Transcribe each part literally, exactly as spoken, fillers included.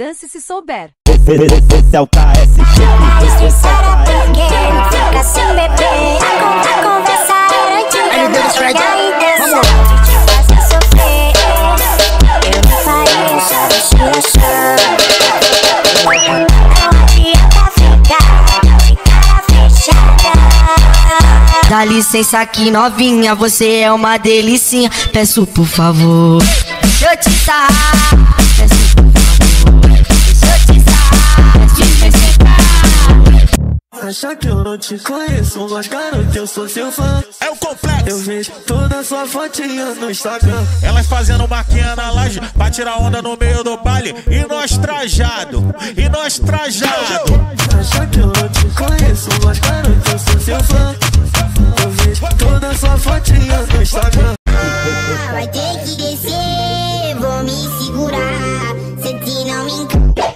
dance se souber. Esse é o K S G. Esse é o K S G. Fica sem beber. A conversa era antiga. E dança te fazer sofrer. Eu não faria só vestir a chão. Não adianta ficar de cara fechada. Dá licença aqui, novinha, você é uma delicinha. Peço por favor, deixa eu te sarrar. Peço por favor, deixa eu te sarrar. Deixa eu te sarrar. Acha que eu não te conheço, mas garoto, eu sou seu fã. É o complexo. Eu vejo toda sua fotinha no Instagram. Elas fazendo maquinha na laje pra tirar onda no meio do baile. E nós trajado, e nós trajado. Acha que eu não te conheço, mas garoto, eu sou seu fã. Eu vejo toda sua fotinha no Instagram. Vai ter que descer, vou me segurar. Cê que não me encanta.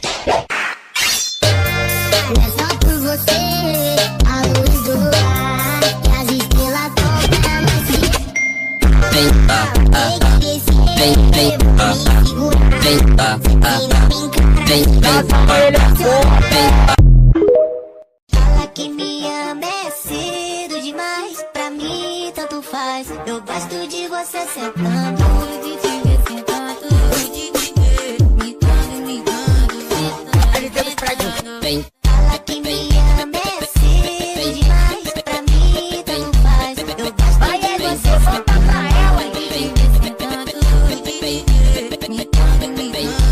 Não é só por você, a luz do luar, que as estrelas tocam mais cedo. Vai ter que descer, vou me segurar. Cê que não me encanta. Fala que me ama é cedo demais. Pra mim tanto faz. Eu gosto de você sentando. De te ver sentando. De te ver me dando, me dando. Fala que me ama é cedo demais. Pra mim tanto faz. Eu gosto de você sentando. De te ver sentando. De te ver me dando, me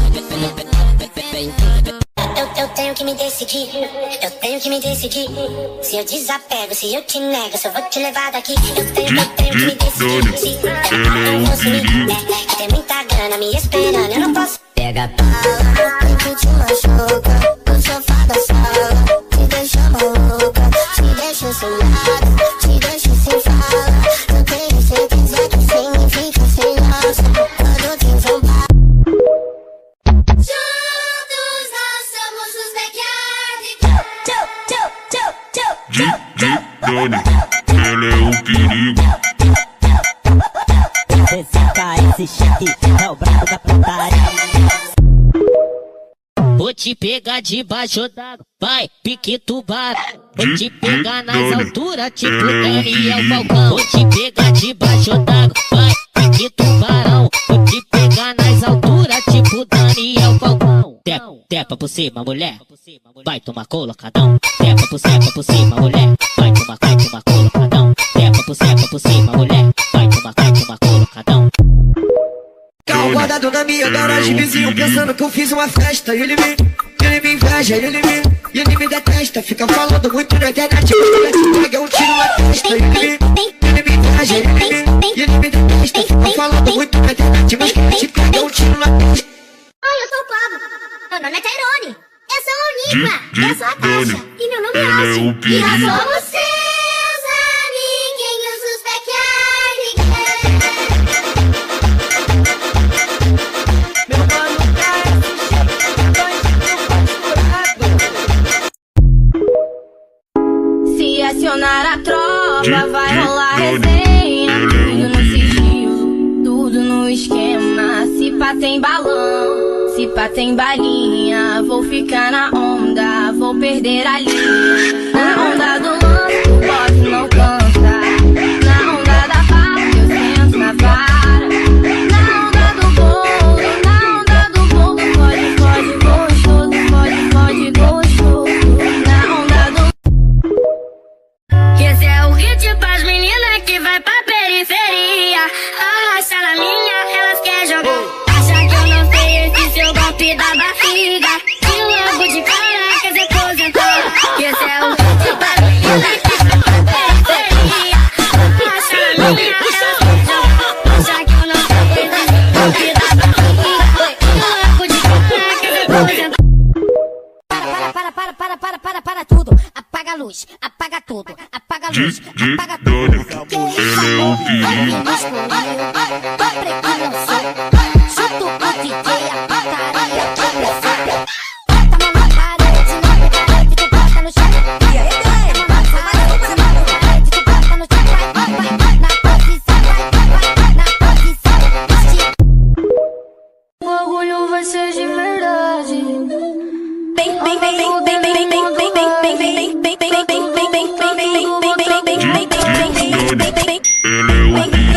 dando. Eu, eu tenho que me decidir, eu tenho que me decidir. Se eu desapego, se eu te nego, se eu vou te levar daqui. Eu tenho, eu tenho que me decidir. Se eu não sumir, né? Que tem muita grana me esperando, eu não posso. Pega a bala, que te machuca. No sofá da sala, te deixa maluca. Te deixa sem nada, te deixa sem fala. Eu tenho certeza que sem mim fica sem graça. Quando tem vontade. Doni, ele é o perigo. Esse K S G é o brabo da putaria. Vou te pegar debaixo d'água, vai, pique tubarão. Vou te pegar nas alturas, tipo Daniel Falcão. Vou te pegar debaixo d'água, vai, pique tubarão. Vou te pegar nas alturas, tipo Daniel Falcão. Tepa, tepa por cima, mulher, vai tomar colocadão. Tepa por cima, por cima, mulher, vai tomar, vai tomar colocadão. Tepa por cima, por cima, mulher, vai tomar, vai tomar colocadão. Carro guardado na minha garagem, vizinho pensando que eu fiz uma festa. Ele me, ele me inveja, ele me, ele me detesta. Fica falando muito na internet, mas pega um tiro na testa. Ele me, ele me inveja, ele me, ele me detesta. Fica falando muito na internet, mas pega um tiro na testa. Oi, eu sou o Pablo. Meu nome é Tairone. Eu sou o Enigma. Eu sou a Tasha. E meu nome é Alce. E nós somos seus amiguinhos, os backyardigans. Meu mano K S G, Se acionar a tropa, vai rolar resenha. Tudo no sigilo, tudo no esquema. Se pá tem balão, se pá tem balinha. Vou ficar na onda, vou perder a linha. Na onda do lance, o boss não cansa. Na onda da bala, eu sento na vara. Na onda do bolo, na onda do bolo. Pode, pode, gostoso, pode, pode, gostoso. Na onda do... Esse é o hit pras meninas que vai pra periferia. Arrasta na minha, elas querem jogar. Acha que eu não sei esse seu golpe da barriga. E logo de cara quer se aposentar. Esse é o hit pras meninas que vai pra periferia. Arrasta na minha, elas querem jogar. Acha que eu não sei esse seu golpe da barriga. E logo de cara quer se aposentar. Para, para, para, para, para, para tudo. Apaga a luz, apaga tudo. Apaga a luz, apaga tudo. Ele é o perigo. Chuto o D J, a pataria tá pressão. Bota a mão na parede, na parede, tu bota no chão. E aí, bota a mão na parede, na parede, tu bota no chão. Vai, vai, vai, na posição, vai, vai, na posição. O orgulho vai ser de verdade.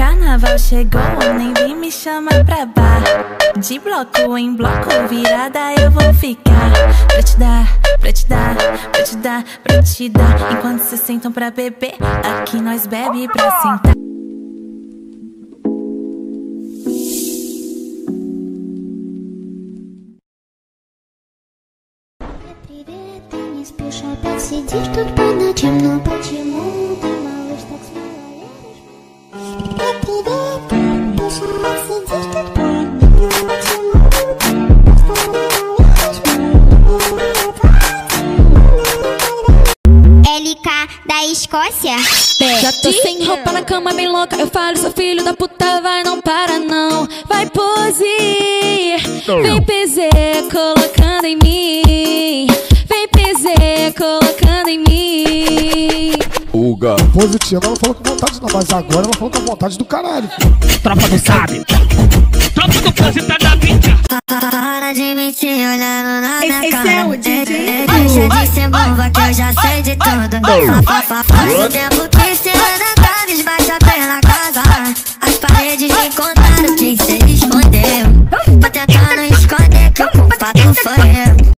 Carnaval chegou, nem vim me chamar pra bar. De bloco em bloco, virada eu vou ficar. Pra te dar, pra te dar, pra te dar, pra te dar. Enquanto cês sentam pra beber, aqui nós bebe pra sentar. Спеша опять сидишь тут под ночем, но почему ты, малыш, так смело Привет, спеша опять сидишь тут под ночем, но почему L K da Escócia. Já tô sem roupa na cama, bem louca. Eu falo, seu filho da puta, vai, não para não. Vai pose, vem P Z colocando em mim. Vem P Z colocando em mim. Uga. Positiva, ela falou com vontade não, mas agora ela falou com vontade do caralho. Tropa não sabe. Tropa do câncer tá da mídia. Para de mentir olhando na minha esse cara. é o D J. Deixa de ser boba que eu já sei de tudo. Faço tempo que se